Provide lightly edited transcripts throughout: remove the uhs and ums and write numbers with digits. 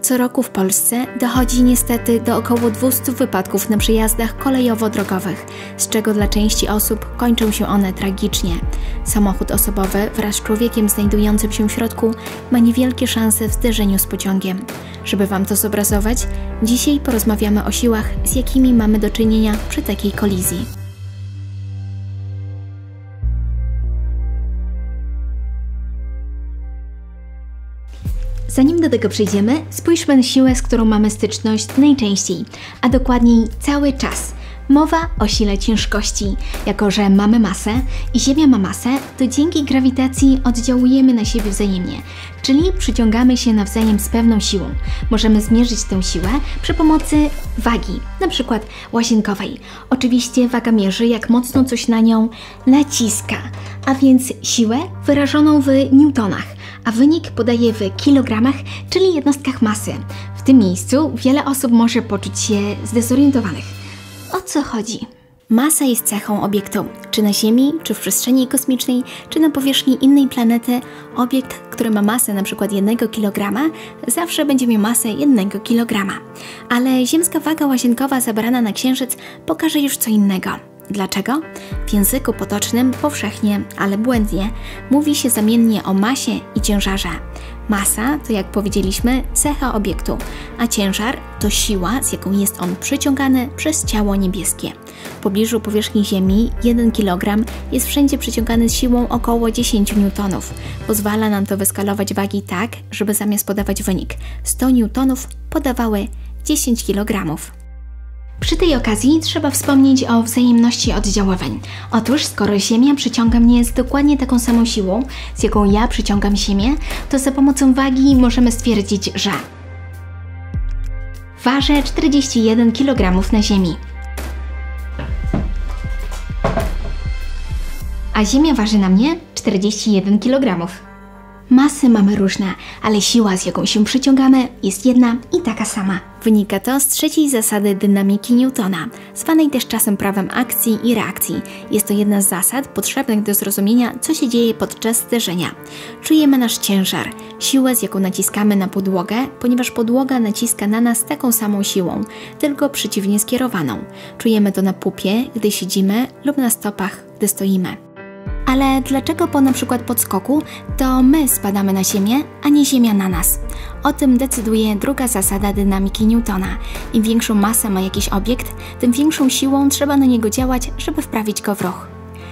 Co roku w Polsce dochodzi niestety do około 200 wypadków na przejazdach kolejowo-drogowych, z czego dla części osób kończą się one tragicznie. Samochód osobowy wraz z człowiekiem znajdującym się w środku ma niewielkie szanse w zderzeniu z pociągiem. Żeby Wam to zobrazować, dzisiaj porozmawiamy o siłach, z jakimi mamy do czynienia przy takiej kolizji. Zanim do tego przejdziemy, spójrzmy na siłę, z którą mamy styczność najczęściej, a dokładniej cały czas. Mowa o sile ciężkości. Jako że mamy masę i Ziemia ma masę, to dzięki grawitacji oddziałujemy na siebie wzajemnie, czyli przyciągamy się nawzajem z pewną siłą. Możemy zmierzyć tę siłę przy pomocy wagi, na przykład łazienkowej. Oczywiście waga mierzy, jak mocno coś na nią naciska, a więc siłę wyrażoną w newtonach, a wynik podaje w kilogramach, czyli jednostkach masy. W tym miejscu wiele osób może poczuć się zdezorientowanych. O co chodzi? Masa jest cechą obiektu, czy na Ziemi, czy w przestrzeni kosmicznej, czy na powierzchni innej planety. Obiekt, który ma masę np. 1 kg, zawsze będzie miał masę 1 kg. Ale ziemska waga łazienkowa zabrana na Księżyc pokaże już co innego. Dlaczego? W języku potocznym powszechnie, ale błędnie, mówi się zamiennie o masie i ciężarze. Masa to, jak powiedzieliśmy, cecha obiektu, a ciężar to siła, z jaką jest on przyciągany przez ciało niebieskie. W pobliżu powierzchni Ziemi 1 kg jest wszędzie przyciągany z siłą około 10 newtonów. Pozwala nam to wyskalować wagi tak, żeby zamiast podawać wynik 100 newtonów podawały 10 kg. Przy tej okazji trzeba wspomnieć o wzajemności oddziaływań. Otóż, skoro Ziemia przyciąga mnie z dokładnie taką samą siłą, z jaką ja przyciągam Ziemię, to za pomocą wagi możemy stwierdzić, że ważę 41 kg na Ziemi, a Ziemia waży na mnie 41 kg. Masy mamy różne, ale siła, z jaką się przyciągamy, jest jedna i taka sama. Wynika to z trzeciej zasady dynamiki Newtona, zwanej też czasem prawem akcji i reakcji. Jest to jedna z zasad potrzebnych do zrozumienia, co się dzieje podczas zderzenia. Czujemy nasz ciężar, siłę, z jaką naciskamy na podłogę, ponieważ podłoga naciska na nas taką samą siłą, tylko przeciwnie skierowaną. Czujemy to na pupie, gdy siedzimy, lub na stopach, gdy stoimy. Ale dlaczego po np. podskoku to my spadamy na Ziemię, a nie Ziemia na nas? O tym decyduje druga zasada dynamiki Newtona. Im większą masę ma jakiś obiekt, tym większą siłą trzeba na niego działać, żeby wprawić go w ruch.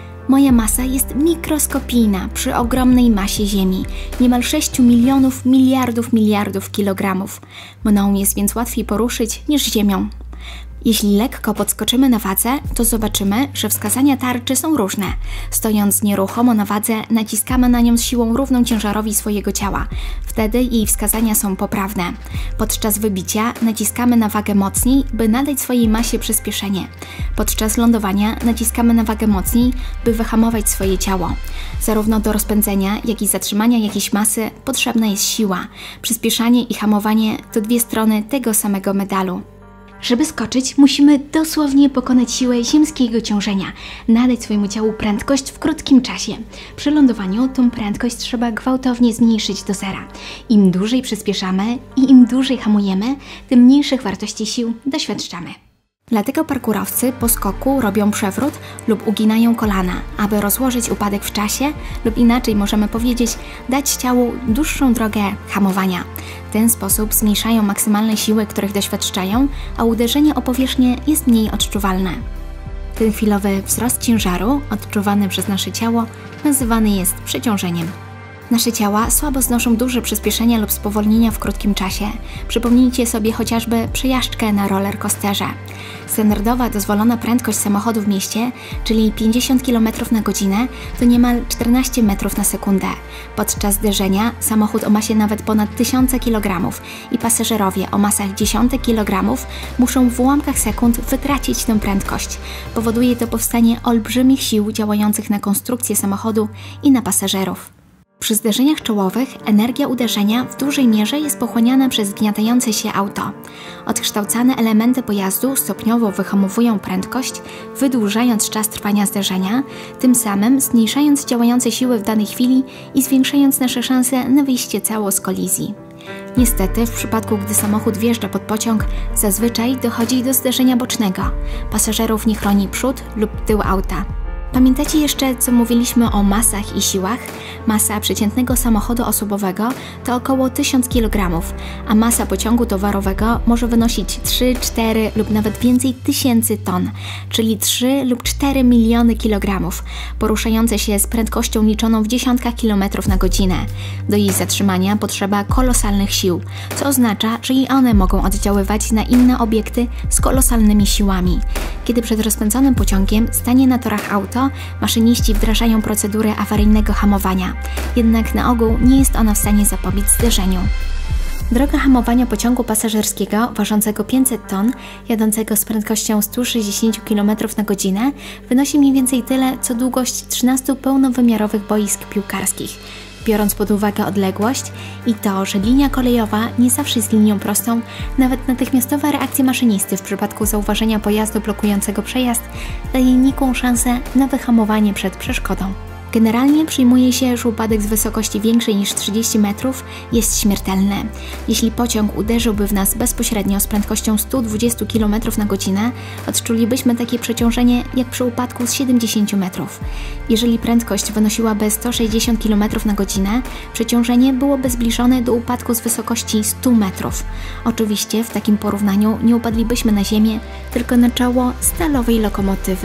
Moja masa jest mikroskopijna przy ogromnej masie Ziemi, niemal 6 milionów miliardów kilogramów. Mną jest więc łatwiej poruszyć niż Ziemią. Jeśli lekko podskoczymy na wadze, to zobaczymy, że wskazania tarczy są różne. Stojąc nieruchomo na wadze, naciskamy na nią z siłą równą ciężarowi swojego ciała. Wtedy jej wskazania są poprawne. Podczas wybicia naciskamy na wagę mocniej, by nadać swojej masie przyspieszenie. Podczas lądowania naciskamy na wagę mocniej, by wyhamować swoje ciało. Zarówno do rozpędzenia, jak i zatrzymania jakiejś masy potrzebna jest siła. Przyspieszanie i hamowanie to dwie strony tego samego medalu. Żeby skoczyć, musimy dosłownie pokonać siłę ziemskiego ciążenia, nadać swojemu ciału prędkość w krótkim czasie. Przy lądowaniu tą prędkość trzeba gwałtownie zmniejszyć do zera. Im dłużej przyspieszamy i im dłużej hamujemy, tym mniejszych wartości sił doświadczamy. Dlatego parkurowcy po skoku robią przewrót lub uginają kolana, aby rozłożyć upadek w czasie, lub inaczej możemy powiedzieć, dać ciału dłuższą drogę hamowania. W ten sposób zmniejszają maksymalne siły, których doświadczają, a uderzenie o powierzchnię jest mniej odczuwalne. Ten chwilowy wzrost ciężaru, odczuwany przez nasze ciało, nazywany jest przeciążeniem. Nasze ciała słabo znoszą duże przyspieszenia lub spowolnienia w krótkim czasie. Przypomnijcie sobie chociażby przejażdżkę na rollercoasterze. Standardowa dozwolona prędkość samochodu w mieście, czyli 50 km na godzinę, to niemal 14 metrów na sekundę. Podczas zderzenia samochód o masie nawet ponad 1000 kg i pasażerowie o masach dziesiątek kilogramów muszą w ułamkach sekund wytracić tę prędkość. Powoduje to powstanie olbrzymich sił działających na konstrukcję samochodu i na pasażerów. Przy zderzeniach czołowych energia uderzenia w dużej mierze jest pochłaniana przez zgniatające się auto. Odkształcane elementy pojazdu stopniowo wyhamowują prędkość, wydłużając czas trwania zderzenia, tym samym zmniejszając działające siły w danej chwili i zwiększając nasze szanse na wyjście cało z kolizji. Niestety, w przypadku gdy samochód wjeżdża pod pociąg, zazwyczaj dochodzi do zderzenia bocznego. Pasażerów nie chroni przód lub tył auta. Pamiętacie jeszcze, co mówiliśmy o masach i siłach? Masa przeciętnego samochodu osobowego to około 1000 kg, a masa pociągu towarowego może wynosić 3, 4 lub nawet więcej tysięcy ton, czyli 3 lub 4 miliony kilogramów, poruszające się z prędkością liczoną w dziesiątkach kilometrów na godzinę. Do jej zatrzymania potrzeba kolosalnych sił, co oznacza, że i one mogą oddziaływać na inne obiekty z kolosalnymi siłami. Kiedy przed rozpędzonym pociągiem stanie na torach auto, maszyniści wdrażają procedurę awaryjnego hamowania, jednak na ogół nie jest ona w stanie zapobiec zderzeniu. Droga hamowania pociągu pasażerskiego ważącego 500 ton, jadącego z prędkością 160 km na godzinę, wynosi mniej więcej tyle, co długość 13 pełnowymiarowych boisk piłkarskich. Biorąc pod uwagę odległość i to, że linia kolejowa nie zawsze jest linią prostą, nawet natychmiastowa reakcja maszynisty w przypadku zauważenia pojazdu blokującego przejazd daje nikłą szansę na wyhamowanie przed przeszkodą. Generalnie przyjmuje się, że upadek z wysokości większej niż 30 metrów jest śmiertelny. Jeśli pociąg uderzyłby w nas bezpośrednio z prędkością 120 km na godzinę, odczulibyśmy takie przeciążenie jak przy upadku z 70 metrów. Jeżeli prędkość wynosiłaby 160 km na godzinę, przeciążenie byłoby zbliżone do upadku z wysokości 100 metrów. Oczywiście w takim porównaniu nie upadlibyśmy na ziemię, tylko na czoło stalowej lokomotywy.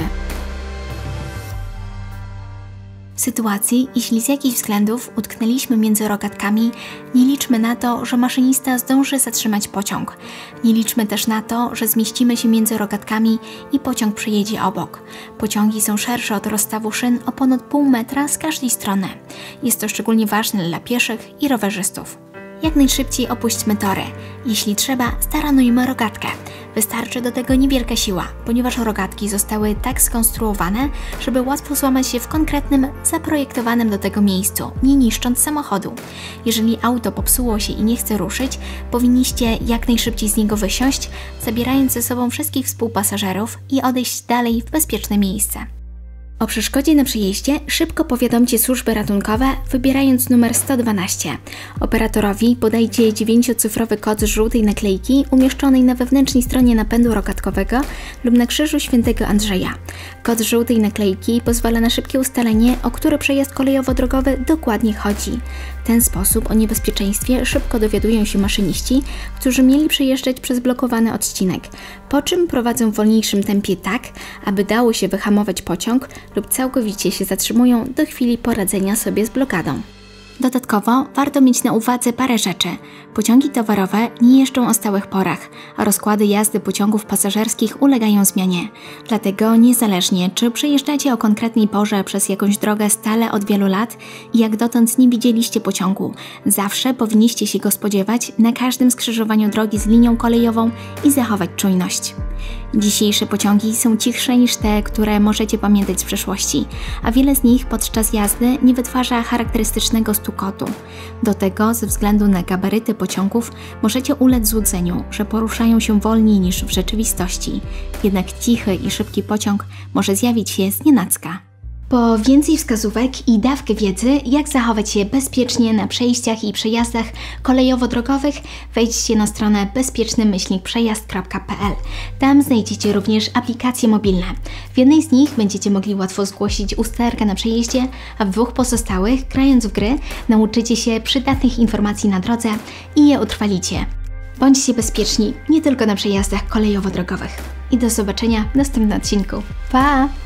W sytuacji, jeśli z jakichś względów utknęliśmy między rogatkami, nie liczmy na to, że maszynista zdąży zatrzymać pociąg. Nie liczmy też na to, że zmieścimy się między rogatkami i pociąg przejedzie obok. Pociągi są szersze od rozstawu szyn o ponad pół metra z każdej strony. Jest to szczególnie ważne dla pieszych i rowerzystów. Jak najszybciej opuśćmy tory. Jeśli trzeba, staranujmy rogatkę. Wystarczy do tego niewielka siła, ponieważ rogatki zostały tak skonstruowane, żeby łatwo złamać się w konkretnym, zaprojektowanym do tego miejscu, nie niszcząc samochodu. Jeżeli auto popsuło się i nie chce ruszyć, powinniście jak najszybciej z niego wysiąść, zabierając ze sobą wszystkich współpasażerów i odejść dalej w bezpieczne miejsce. O przeszkodzie na przejeździe szybko powiadomcie służby ratunkowe, wybierając numer 112. Operatorowi podajcie 9-cyfrowy kod z żółtej naklejki umieszczonej na wewnętrznej stronie napędu rogatkowego lub na krzyżu Świętego Andrzeja. Kod żółtej naklejki pozwala na szybkie ustalenie, o który przejazd kolejowo-drogowy dokładnie chodzi. W ten sposób o niebezpieczeństwie szybko dowiadują się maszyniści, którzy mieli przejeżdżać przez blokowany odcinek, po czym prowadzą w wolniejszym tempie tak, aby dało się wyhamować pociąg lub całkowicie się zatrzymują do chwili poradzenia sobie z blokadą. Dodatkowo warto mieć na uwadze parę rzeczy. Pociągi towarowe nie jeżdżą o stałych porach, a rozkłady jazdy pociągów pasażerskich ulegają zmianie. Dlatego niezależnie, czy przejeżdżacie o konkretnej porze przez jakąś drogę stale od wielu lat i jak dotąd nie widzieliście pociągu, zawsze powinniście się go spodziewać na każdym skrzyżowaniu drogi z linią kolejową i zachować czujność. Dzisiejsze pociągi są cichsze niż te, które możecie pamiętać z przeszłości, a wiele z nich podczas jazdy nie wytwarza charakterystycznego stukotu. Do tego, ze względu na gabaryty pociągów, możecie ulec złudzeniu, że poruszają się wolniej niż w rzeczywistości. Jednak cichy i szybki pociąg może zjawić się znienacka. Po więcej wskazówek i dawkę wiedzy, jak zachować się bezpiecznie na przejściach i przejazdach kolejowo-drogowych, wejdźcie na stronę bezpieczny-przejazd.pl. Tam znajdziecie również aplikacje mobilne. W jednej z nich będziecie mogli łatwo zgłosić usterkę na przejeździe, a w dwóch pozostałych, grając w gry, nauczycie się przydatnych informacji na drodze i je utrwalicie. Bądźcie bezpieczni nie tylko na przejazdach kolejowo-drogowych. I do zobaczenia w następnym odcinku. Pa!